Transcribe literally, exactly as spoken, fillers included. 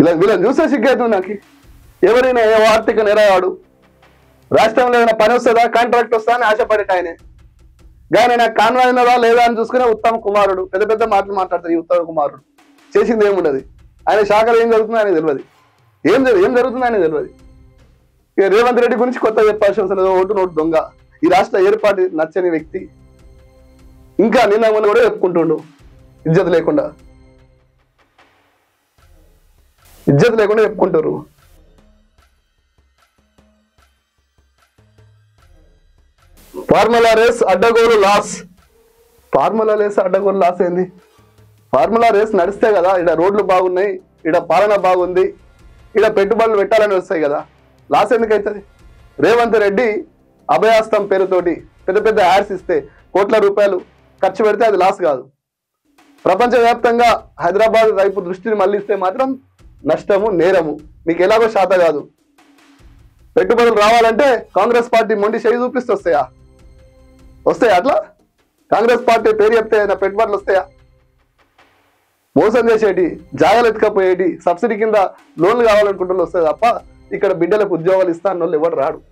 ఇలా వీళ్ళని చూస్తే సిగ్గవుతుంది నాకు. ఎవరైనా ఏ ఆర్థిక నేరగాడు రాష్ట్రంలో ఏదైనా పని వస్తుందా కాంట్రాక్ట్ వస్తా అని ఆశపడేట ఆయనే, కానీ నాకు కాన్వాయ్ ఉన్నదా లేదా అని చూసుకునే ఉత్తమ కుమారుడు పెద్ద పెద్ద మాటలు మాట్లాడతారు. ఈ ఉత్తమ కుమారుడు చేసింది ఏముండదు, ఆయన శాఖలో ఏం జరుగుతుందో ఆయన తెలియదు, ఏం ఏం జరుగుతుందో ఆయన తెలియదు. ఇక రేవంత్ రెడ్డి గురించి కొత్త చెప్పాల్సిన అవసరం లేదు. ఓటు నోటు దొంగ, ఈ రాష్ట్ర ఏర్పాటు నచ్చని వ్యక్తి. ఇంకా నిన్న మొన్న కూడా చెప్పుకుంటుండు ఇజ్జత్ లేకుండా, ఇజ్జత్ లేకుండా చెప్పుకుంటారు. ఫార్ములా రేస్ అడ్డగోలు లాస్. ఫార్ములా రేస్ అడ్డగోలు లాస్ ఏంది? ఫార్ములా రేస్ నడిస్తే కదా ఇక్కడ రోడ్లు బాగున్నాయి, ఇక్కడ పాలన బాగుంది, ఇక్కడ పెట్టుబడులు పెట్టాలని వస్తాయి కదా. లాస్ ఎందుకు అవుతుంది? రేవంత్ రెడ్డి అభయాస్తం పేరుతోటి పెద్ద పెద్ద యాడ్స్ ఇస్తే కోట్ల రూపాయలు ఖర్చు పెడితే అది లాస్ కాదు. ప్రపంచవ్యాప్తంగా హైదరాబాద్ వైపు దృష్టిని మళ్లిస్తే మాత్రం నష్టము, నేరము. మీకు ఎలాగో శాత కాదు. పెట్టుబడులు రావాలంటే కాంగ్రెస్ పార్టీ మొండి చేయి చూపిస్తే వస్తాయా? వస్తాయా? అట్లా కాంగ్రెస్ పార్టీ పేరు చెప్తే పెట్టుబడులు వస్తాయా? మోసం చేసేటి, జాగాలు ఎత్తుకపోయేటి, సబ్సిడీ కింద లోన్లు కావాలనుకుంటున్న వస్తాయి తప్ప ఇక్కడ బిడ్డలకు ఉద్యోగాలు ఇస్తా అన్న వాళ్ళు ఎవరు రాడు.